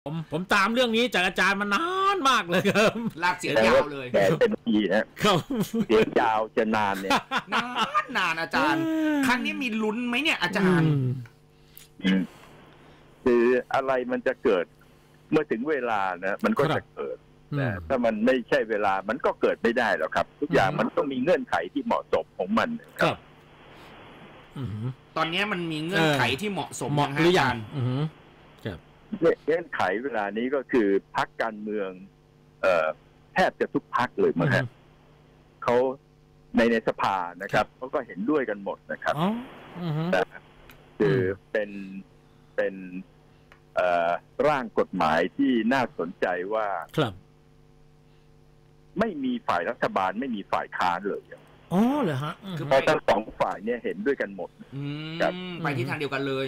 ผมตามเรื่องนี้จากอาจารย์มานานมากเลยครับลากเสียงยาวเลยแต่เป็นปีนะครับเสียงยาวจะนานเนี่ยนานอาจารย์ครั้งนี้มีลุ้นไหมเนี่ยอาจารย์คืออะไรมันจะเกิดเมื่อถึงเวลานะมันก็จะเกิดแต่ถ้ามันไม่ใช่เวลามันก็เกิดไม่ได้หรอกครับทุกอย่างมันต้องมีเงื่อนไขที่เหมาะสมของมันครับตอนนี้มันมีเงื่อนไขที่เหมาะสมหรือยังเงื่อนไขเวลานี้ก็คือพรรคการเมืองแทบจะทุกพรรคเลยมั้งครับเขาในสภานะครับเขาก็เห็นด้วยกันหมดนะครับคือเป็นร่างกฎหมายที่น่าสนใจว่าไม่มีฝ่ายรัฐบาลไม่มีฝ่ายค้านเลยอ๋อเหรอฮะเพราะทั้งสองฝ่ายเนี่ยเห็นด้วยกันหมดไปที่ทางเดียวกันเลย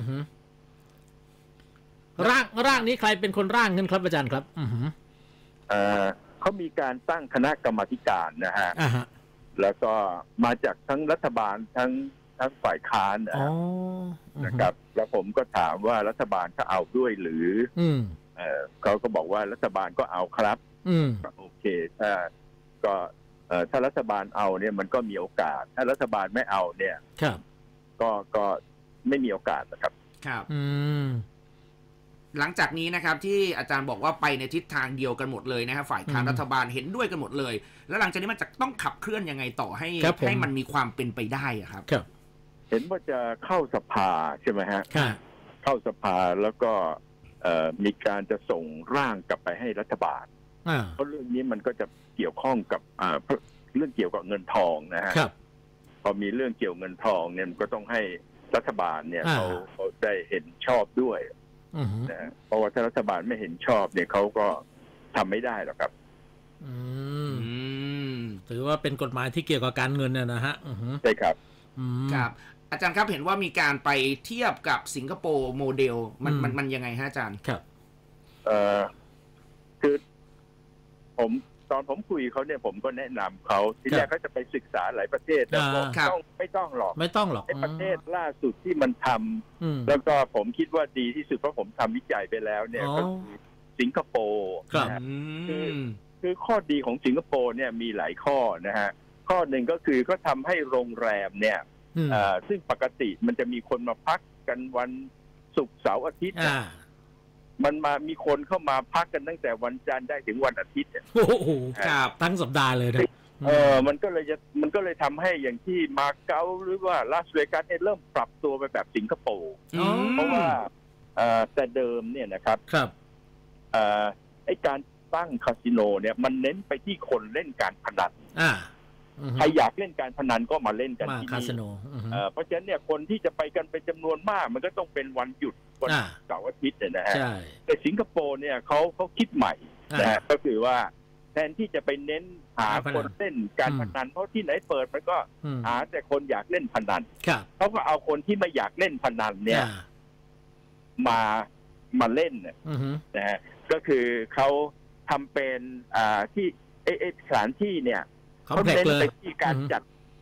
ร่างนี้ใครเป็นคนร่างกันครับอาจารย์ครับเขามีการตั้งคณะกรรมาการนะฮะแล้วก็มาจากทั้งรัฐบาลทั้งฝ่ายค้านนะครับแล้วผมก็ถามว่ารัฐบาลเขาเอาด้วยหรือเขาก็บอกว่ารัฐบาลก็เอาครับโอเคถ้ารัฐบาลเอาเนี่ยมันก็มีโอกาสถ้ารัฐบาลไม่เอาเนี่ยก็ไม่มีโอกาสนะครับครับหลังจากนี้นะครับที่อาจารย์บอกว่าไปในทิศทางเดียวกันหมดเลยนะครับฝ่ายค้านรัฐบาลเห็นด้วยกันหมดเลยแล้วหลังจากนี้มันจะต้องขับเคลื่อนยังไงต่อให้มันมีความเป็นไปได้ครับเห็นว่าจะเข้าสภาใช่ไหมฮะเข้าสภาแล้วก็มีการจะส่งร่างกลับไปให้รัฐบาลเพราะเรื่องนี้มันก็จะเกี่ยวข้องกับเรื่องเกี่ยวกับเงินทองนะฮะพอมีเรื่องเกี่ยวเงินทองเนี่ยมันก็ต้องให้รัฐบาลเนี่ยเขาได้เห็นชอบด้วยนะเพราะว่าถ้ารัฐบาลไม่เห็นชอบเนี่ยเขาก็ทำไม่ได้หรอกครับถือว่าเป็นกฎหมายที่เกี่ยวกับการเงินนะฮะใช่ครับครับอาจารย์ครับเห็นว่ามีการไปเทียบกับสิงคโปร์โมเดลมันยังไงฮะอาจารย์ครับคือตอนผมคุยเขาเนี่ยผมก็แนะนำเขาทีแรกเขาจะไปศึกษาหลายประเทศแล้วไม่ต้องหรอกในประเทศล่าสุดที่มันทำแล้วก็ผมคิดว่าดีที่สุดเพราะผมทำวิจัยไปแล้วเนี่ยก็คือสิงคโปร์คือข้อดีของสิงคโปร์เนี่ยมีหลายข้อนะฮะข้อหนึ่งก็คือก็ทำให้โรงแรมเนี่ยซึ่งปกติมันจะมีคนมาพักกันวันศุกร์เสาร์อาทิตย์มันมีคนเข้ามาพักกันตั้งแต่วันจันทร์ได้ถึงวันอาทิตย์โอ้โหครับทั้งสัปดาห์เลยนะมันก็เลยทำให้อย่างที่มาเก๊าหรือว่าลาสเวกัสเนี่ยเริ่มปรับตัวไปแบบสิงคโปร์เพราะว่าแต่เดิมเนี่ยนะครับไอ้การตั้งคาสิโนเนี่ยมันเน้นไปที่คนเล่นการพนันใครอยากเล่นการพนันก็มาเล่นกันที่นี่เพราะฉะนั้นเนี่ยคนที่จะไปกันเป็นจำนวนมากมันก็ต้องเป็นวันหยุดวันเสาร์อาทิตย์นะฮะแต่สิงคโปร์เนี่ยเขาคิดใหม่นะฮะก็คือว่าแทนที่จะไปเน้นหาคนเล่นการพนันเพราะที่ไหนเปิดมันก็หาแต่คนอยากเล่นพนันเขาก็เอาคนที่ไม่อยากเล่นพนันเนี่ยมาเล่นนะฮะก็คือเขาทำเป็นที่สถานที่เนี่ยเขาเน้นไปที่การจัด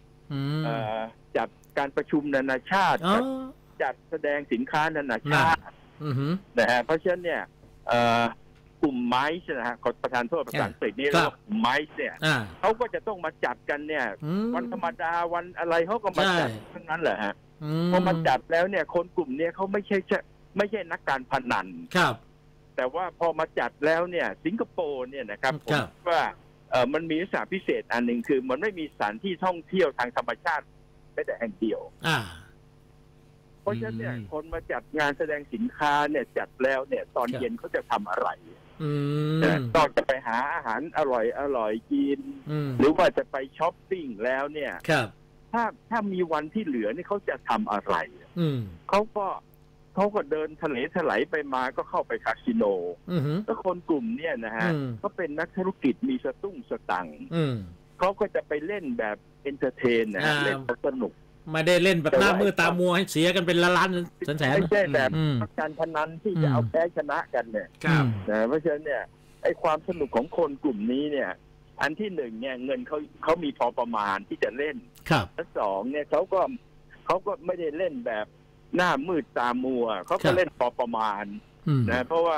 การประชุมนานาชาติจัดแสดงสินค้านานาชาตินะฮะเพราะฉะนั้นเนี่ยกลุ่มไมซ์นะฮะประธานโทษภาษาอังกฤษนี่เรียกว่าไมซ์เนี่ยเขาก็จะต้องมาจัดกันเนี่ยวันธรรมดาวันอะไรเขาก็มาจัดทั้งนั้นแหละฮะพอมาจัดแล้วเนี่ยคนกลุ่มนี้เขาไม่ใช่นักการพนันแต่ว่าพอมาจัดแล้วเนี่ยสิงคโปร์เนี่ยนะครับผมว่ามันมีลักษณะพิเศษอันหนึ่งคือมันไม่มีสถานที่ท่องเที่ยวทางธรรมชาติแม้แต่แห่งเดียวเพราะฉะนั้นเนี่ยคนมาจัดงานแสดงสินค้าเนี่ยจัดแล้วเนี่ยตอนเย็นเขาจะทำอะไรต้องจะไปหาอาหารอร่อยกินหรือว่าจะไปช้อปปิ้งแล้วเนี่ยถ้ามีวันที่เหลือนี่เขาจะทำอะไรเขาก็เดินทะเลถลายไปมาก็เข้าไปคาสิโนแล้วคนกลุ่มเนี่ยนะฮะก็เป็นนักธุรกิจมีสตุ้งสตังค์เขาก็จะไปเล่นแบบเอนเตอร์เทนนะเล่นสนุกไม่ได้เล่นแบบหน้ามือตามัวให้เสียกันเป็นล้านแสนไม่ใช่แบบการพนันที่จะเอาแพ้ชนะกันเนี่ยเพราะฉะนั้นเนี่ยไอ้ความสนุกของคนกลุ่มนี้เนี่ยอันที่หนึ่งเนี่ยเงินเขามีพอประมาณที่จะเล่นและสองเนี่ยเขาก็ไม่ได้เล่นแบบหน้ามืดตามัวเขาก็เล่นพอประมาณนะเพราะว่า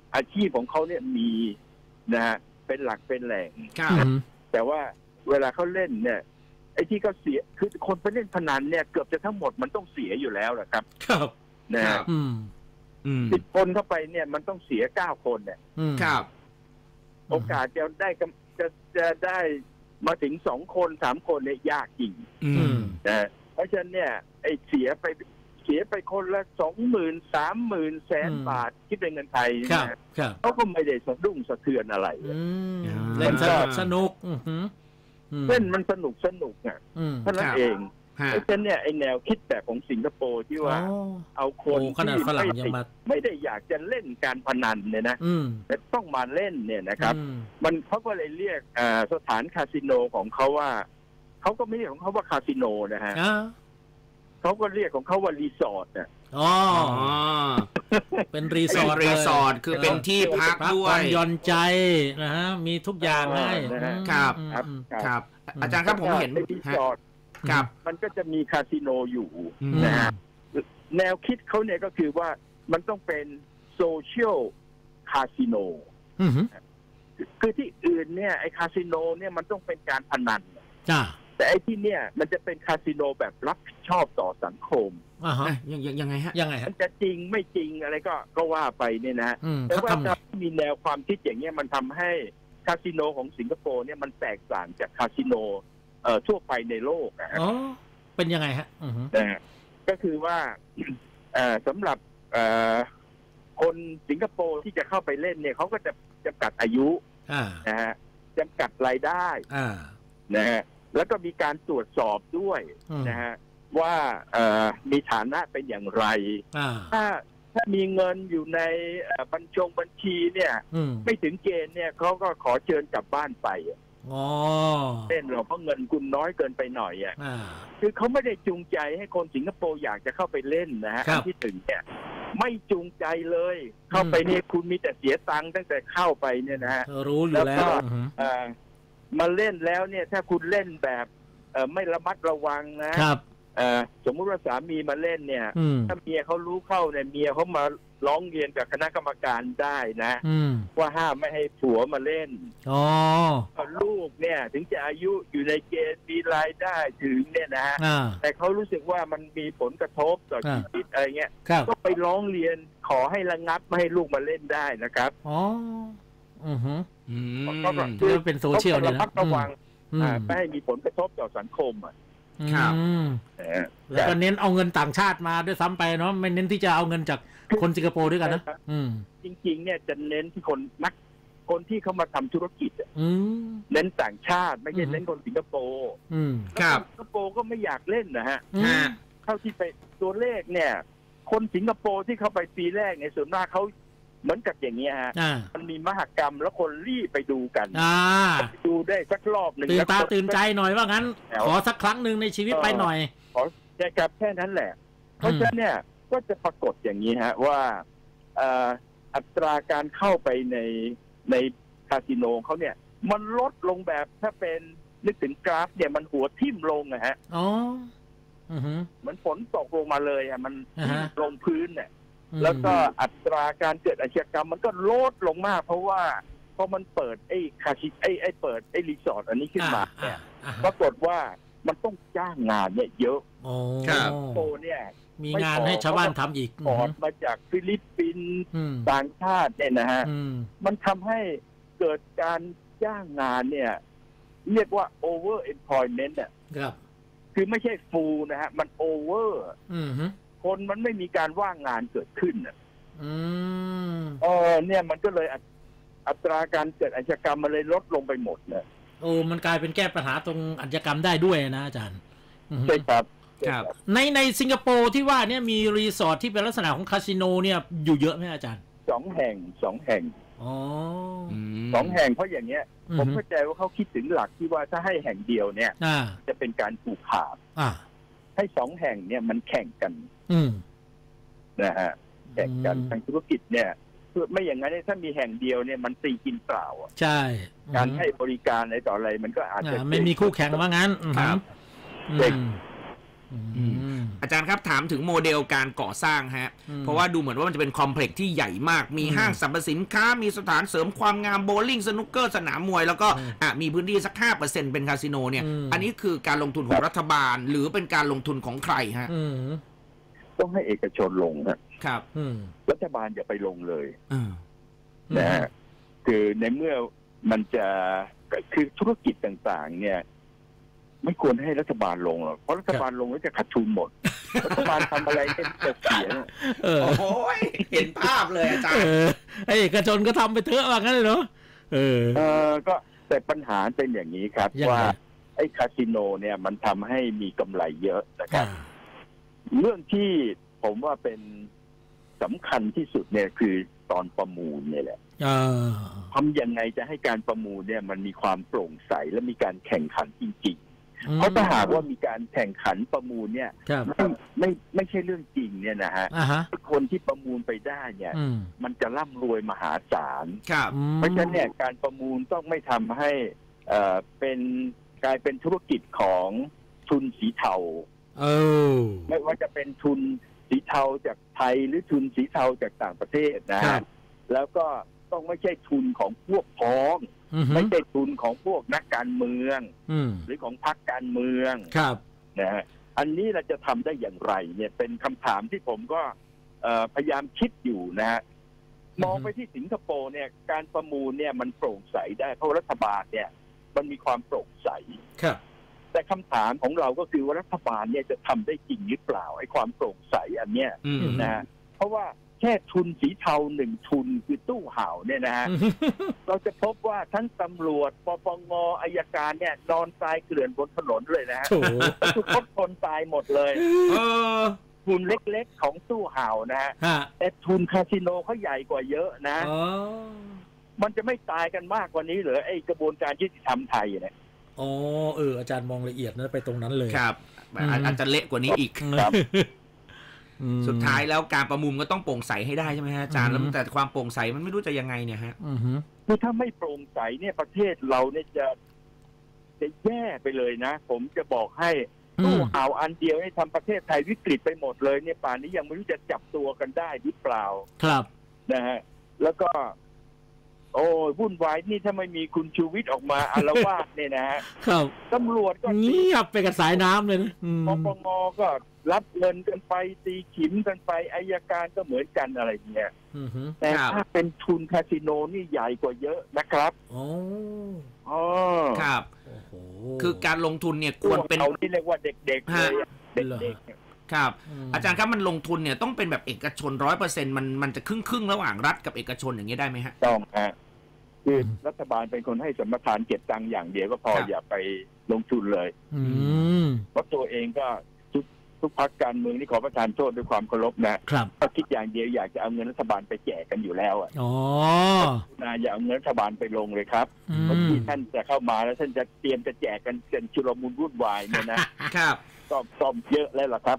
อาชีพของเขาเนี่ยมีนะฮะเป็นหลักเป็นแหล่งแต่ว่าเวลาเขาเล่นเนี่ยไอ้ที่เขาเสียคือคนไปเล่นพนันเนี่ยเกือบจะทั้งหมดมันต้องเสียอยู่แล้วนะครับครับนะฮะ10 คนเข้าไปเนี่ยมันต้องเสีย9 คนเนี่ยครับโอกาสจะได้มาถึง2 คน3 คนเนี่ยยากจริงนะเพราะฉะนั้นเนี่ยไอ้เสียไปคนละ20,000 30,000 แสนบาทคิดเป็นเงินไทยนะเขาก็ไม่ได้สะดุ้งสะเทือนอะไรเล่นสนุกเล่นมันสนุกอ่ะเท่านั้นเองเพราะฉะนั้นเนี่ยไอ้แนวคิดแบบของสิงคโปร์ที่ว่าเอาคนที่ไม่ได้อยากจะเล่นการพนันเนี่ยนะแต่ต้องมาเล่นเนี่ยนะครับมันเขาก็เลยเรียกสถานคาสิโนของเขาว่าเขาก็ไม่เรียกของเขาว่าคาสิโนนะฮะเขาก็เรียกของเขาว่ารีสอร์ทเนี่ยเป็นรีสอร์ทคือเป็นที่พักด้วยหย่อนใจนะฮะมีทุกอย่างให้ครับครับอาจารย์ครับผมเห็นรีสอร์ทครับมันก็จะมีคาสิโนอยู่นะฮะแนวคิดเขาเนี่ยก็คือว่ามันต้องเป็นโซเชียลคาสิโนคือที่อื่นเนี่ยไอ้คาสิโนเนี่ยมันต้องเป็นการพนันแต่ไอ้ที่เนี่ยมันจะเป็นคาสิโนแบบรับผิดชอบต่อสังคมยังไงฮะมันจะจริงไม่จริงอะไรก็ว่าไปเนี่ยนะแต่ว่าถ้ามีแนวความคิดอย่างเงี้ยมันทำให้คาสิโนของสิงคโปร์เนี่ยมันแตกต่างจากคาสิโนทั่วไปในโลกนะฮะเป็นยังไงฮะก็คือว่าสำหรับคนสิงคโปร์ที่จะเข้าไปเล่นเนี่ยเขาก็จะจำกัดอายุนะฮะจำกัดรายได้นะฮะแล้วก็มีการตรวจสอบด้วยนะฮะว่ามีฐานะเป็นอย่างไรถ้ามีเงินอยู่ในบัญชีเนี่ยไม่ถึงเกณฑ์เนี่ยเขาก็ขอเชิญกลับบ้านไปเล่นเราเพราะเงินคุณน้อยเกินไปหน่อยคือเขาไม่ได้จูงใจให้คนสิงคโปร์อยากจะเข้าไปเล่นนะฮะที่ถึงเนี่ยไม่จูงใจเลยเข้าไปเนี่ยคุณมีแต่เสียตังค์ตั้งแต่เข้าไปเนี่ยนะฮะรู้อยู่แล้วมาเล่นแล้วเนี่ยถ้าคุณเล่นแบบไม่ระมัดระวังนะครับสมมุติว่าสามีมาเล่นเนี่ยถ้าเมียเขารู้เข้าเนี่ยเมียเขามาร้องเรียนกับคณะกรรมการได้นะว่าห้ามไม่ให้ผัวมาเล่นลูกเนี่ยถึงจะอายุอยู่ในเกณฑ์มีรายได้ถึงเนี่ยนะฮะแต่เขารู้สึกว่ามันมีผลกระทบต่อชีวิตอะไรเงี้ยก็ไปร้องเรียนขอให้ระงับไม่ให้ลูกมาเล่นได้นะครับก็เป็นโซเชียลเนี่ยนะระวังไม่ให้มีผลกระทบต่อสังคมครับแล้วก็เน้นเอาเงินต่างชาติมาด้วยซ้ำไปเนาะไม่เน้นที่จะเอาเงินจากคนสิงคโปร์ด้วยกันนะจริงๆเนี่ยจะเน้นที่คนที่เขามาทำธุรกิจเน้นต่างชาติไม่ใช่เน้นคนสิงคโปร์ครับสิงคโปร์ก็ไม่อยากเล่นนะฮะเท่าที่ไปตัวเลขเนี่ยคนสิงคโปร์ที่เข้าไปปีแรกในส่วนมากเขาเหมือนกับอย่างนี้ฮะมันมีมหกรรมแล้วคนรีบไปดูกันดูได้สักรอบหนึ่งตื่นตาตื่นใจหน่อยว่างั้นขอสักครั้งหนึ่งในชีวิตไปหน่อยขอแค่นั้นแหละเพราะฉะนั้นเนี่ยก็จะปรากฏอย่างนี้ฮะว่าอัตราการเข้าไปในคาสิโนเขาเนี่ยมันลดลงแบบถ้าเป็นนึกถึงกราฟเนี่ยมันหัวทิ่มลงนะฮะเหมือนฝนตกลงมาเลยอ่ะมันลงพื้นเนี่ยแล้วก็อัตราการเกิดอาชญากรรมมันก็ลดลงมากเพราะว่าพอมันเปิดไอ้คาสิเปิดไอ้รีสอร์ทอันนี้ขึ้นมาเนี่ยปรากฏว่ามันต้องจ้างงานเนี่ยเยอะโตเนี่ยมีงานให้ชาวบ้านทำอีกพอร์ตมาจากฟิลิปปินส์ต่างชาติเนี่ยนะฮะมันทำให้เกิดการจ้างงานเนี่ยเรียกว่า over employment เนี่ยคือไม่ใช่ full นะฮะมัน over คนมันไม่มีการว่างงานเกิดขึ้นเนี่ยมันก็เลยอัตราการเกิดอาชญากรรมมันเลยลดลงไปหมดเลยมันกลายเป็นแก้ปัญหาตรงอาชญากรรมได้ด้วยนะอาจารย์ใช่ครับในสิงคโปร์ที่ว่าเนี่ยมีรีสอร์ทที่เป็นลักษณะของคาสิโนเนี่ยอยู่เยอะไหมอาจารย์ 2 แห่ง2 แห่ง2 แห่งเพราะอย่างเงี้ยผมเข้าใจว่าเขาคิดถึงหลักที่ว่าถ้าให้แห่งเดียวเนี่ยจะเป็นการผูกขาดให้2 แห่งเนี่ยมันแข่งกันนะฮะแข่งกันทางธุรกิจเนี่ยไม่อย่างนั้นถ้ามีแห่งเดียวเนี่ยมันตีกินเปล่าใช่การให้บริการอะไรต่ออะไรมันก็อาจจะไม่มีคู่แข่งว่างั้นอาจารย์ครับถามถึงโมเดลการก่อสร้างฮะเพราะว่าดูเหมือนว่ามันจะเป็นคอมเพล็กซ์ที่ใหญ่มากมีห้างสรรพสินค้ามีสถานเสริมความงามโบว์ลิ่งสนุกเกอร์สนามมวยแล้วก็มีพื้นที่สัก 5% เป็นคาสิโนเนี่ยอันนี้คือการลงทุนของรัฐบาลหรือเป็นการลงทุนของใครฮะต้องให้เอกชนลงครับรัฐบาลอย่าไปลงเลยนะฮะคือในเมื่อมันจะคือธุรกิจต่างๆเนี่ยไม่ควรให้รัฐบาลลงหรอกเพราะรัฐบาลลงแล้วจะขาดทุนหมดรัฐบาลทำอะไรก็จะเสียโอ้ยเห็นภาพเลยอาจารย์เอกชนก็ทำไปเถอะว่างั้นเลยเนาะก็แต่ปัญหาเป็นอย่างนี้ครับว่าไอ้คาสิโนเนี่ยมันทำให้มีกำไรเยอะนะครับเรื่องที่ผมว่าเป็นสำคัญที่สุดเนี่ยคือตอนประมูลเนี่ยแหละทำยังไงจะให้การประมูลเนี่ยมันมีความโปร่งใสและมีการแข่งขันจริงๆเพราะถ้าหากว่ามีการแข่งขันประมูลเนี่ยไม่ใช่เรื่องจริงเนี่ยนะฮะคนที่ประมูลไปได้เนี่ยมันจะร่ำรวยมหาศาลเพราะฉะนั้นเนี่ยการประมูลต้องไม่ทำให้เป็นกลายเป็นธุรกิจของทุนสีเทาไม่ว่าจะเป็นทุนสีเทาจากไทยหรือทุนสีเทาจากต่างประเทศนะฮะแล้วก็ต้องไม่ใช่ทุนของพวกพ้องไม่ใช่ทุนของพวกนักการเมืองหรือของพรรคการเมืองนะฮะอันนี้เราจะทำได้อย่างไรเนี่ยเป็นคำถามที่ผมก็พยายามคิดอยู่นะฮะมองไปที่สิงคโปร์เนี่ยการประมูลเนี่ยมันโปร่งใสได้เพราะรัฐบาลเนี่ยมันมีความโปร่งใสแต่คำถามของเราก็คือว่ารัฐบาลเนี่ยจะทำได้จริงหรือเปล่าไอ้ความโปร่งใสอันเนี้ยนะเพราะว่าแค่ทุนสีเทาหนึ่งทุนคือตู้ห่าวเนี่ยนะฮะ เราจะพบว่าทั้งตำรวจปปงอัยการเนี่ยนอนตายเกลื่อนบนถนนเลยนะฮะทุกคนตายหมดเลยทุนเล็กๆของตู้ห่าวนะฮะแต่ทุนคาสิโนเขาใหญ่กว่าเยอะนะมันจะไม่ตายกันมากกว่านี้เหรอไอ้กระบวนการยุติธรรมไทยเนี่ยอาจารย์มองละเอียดนะไปตรงนั้นเลยครับอาจจะเละกว่านี้อีกครับสุดท้ายแล้วการประมูลก็ต้องโปร่งใสให้ได้ใช่ไหมฮะอาจารย์แล้วแต่ความโปร่งใสมันไม่รู้จะยังไงเนี่ยฮะคือถ้าไม่โปร่งใสเนี่ยประเทศเราเนี่ยจะแย่ไปเลยนะผมจะบอกให้ตู้ห่าวอันเดียวให้ทำประเทศไทยวิกฤตไปหมดเลยเนี่ยป่านนี้ยังไม่รู้จะจับตัวกันได้หรือเปล่าครับนะฮะแล้วก็โอ้วุ่นวายนี่ถ้าไม่มีคุณชูวิทย์ออกมาอาละวาดเนี่ยนะฮะตำรวจก็เงียบไปกับสายน้ำเลยนะปปงก็รับเงินกันไปตีขิมกันไปอัยการก็เหมือนกันอะไรเงี้ยแต่ถ้าเป็นทุนคาสิโนนี่ใหญ่กว่าเยอะนะครับครับคือการลงทุนเนี่ยควรเป็นเอาที่เรียกว่าเด็กๆเลยเด็กๆครับอาจารย์ครับมันลงทุนเนี่ยต้องเป็นแบบเอกชน 100% มันจะครึ่งระหว่างรัฐกับเอกชนอย่างนี้ได้ไหมฮะต้องฮะคือรัฐบาลเป็นคนให้สัมปทานเก็บตังค์อย่างเดียวก็พออย่าไปลงทุนเลยเพราะตัวเองก็ทุกพรรคการเมืองนี่ขอประทานโทษด้วยความเคารพนะครับก็คิดอย่างเดียวอยากจะเอาเงินรัฐบาลไปแจกกันอยู่แล้วอย่าเอาเงินรัฐบาลไปลงเลยครับเมื่อที่ท่านจะเข้ามาแล้วท่านจะเตรียมจะแจกกันเป็นชุลมุนวุ่นวายเนี่ยนะครับก็เยอะแล้วล่ะครับ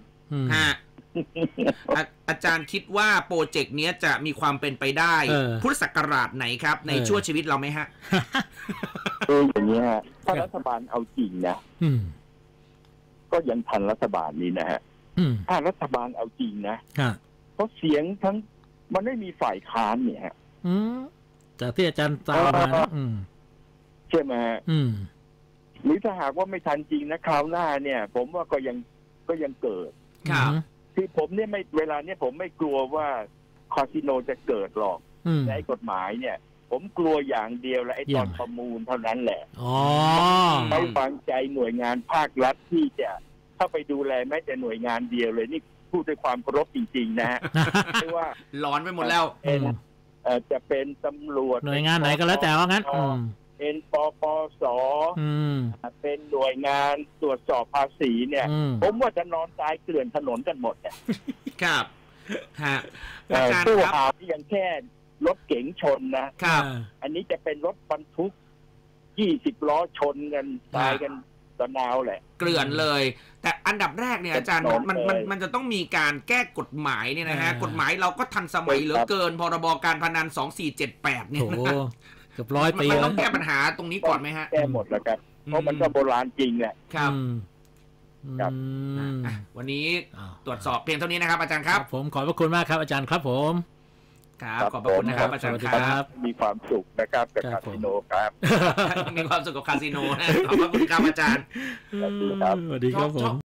อาจารย์คิดว่าโปรเจกต์นี้จะมีความเป็นไปได้พุทธศักราชไหนครับในชั่วชีวิตเราไหมฮะอย่างนี้ฮะถ้ารัฐบาลเอาจริงนะก็ยังทันรัฐบาลนี้นะฮะถ้ารัฐบาลเอาจริงนะเพราะเสียงทั้งมันไม่มีฝ่ายค้านเนี่ยฮะจากที่อาจารย์ตามมาใช่ไหมฮะหรือถ้าหากว่าไม่ทันจริงนะคราวหน้าเนี่ยผมว่าก็ยังเกิดคือผมเนี่ยไม่เวลาเนี่ยผมไม่กลัวว่าคาสิโนจะเกิดหรอกในกฎหมายเนี่ยผมกลัวอย่างเดียวและไอ้ตอนประมูลเท่านั้นแหละไม่ฟังใจหน่วยงานภาครัฐที่จะเข้าไปดูแลแม้แต่หน่วยงานเดียวเลยนี่พูดด้วยความเคารพจริงๆนะฮะไม่ว่าร้อนไปหมดแล้วจะเป็นตำรวจหน่วยงานไหนก็แล้วแต่ว่างั้นเป็นปปสเป็นหน่วยงานตรวจสอบภาษีเนี่ยผมว่าจะนอนตายเกลื่อนถนนกันหมดเนี่ยครับตู้ห่าวที่ยังแค่รถเก๋งชนนะครับอันนี้จะเป็นรถบรรทุก20 ล้อชนกันตายกันตะนาวแหละเกลื่อนเลยแต่อันดับแรกเนี่ยอาจารย์มันจะต้องมีการแก้กฎหมายเนี่ยนะฮะกฎหมายเราก็ทันสมัยเหลือเกินพรบการพนัน2478เนี่ยเกือบ100 ปีมันต้องแก้ปัญหาตรงนี้ก่อนไหมฮะแก้หมดแล้วครับเพราะมันก็โบราณจริงแหละครับวันนี้ตรวจสอบเพียงเท่านี้นะครับอาจารย์ครับผมขอบพระคุณมากครับอาจารย์ครับผมครับขอบพระคุณนะครับอาจารย์ครับมีความสุขนะครับกับคาสิโนครับมีความสุขกับคาสิโนนะขอบพระคุณครับอาจารย์สวัสดีครับสวัสดีครับผม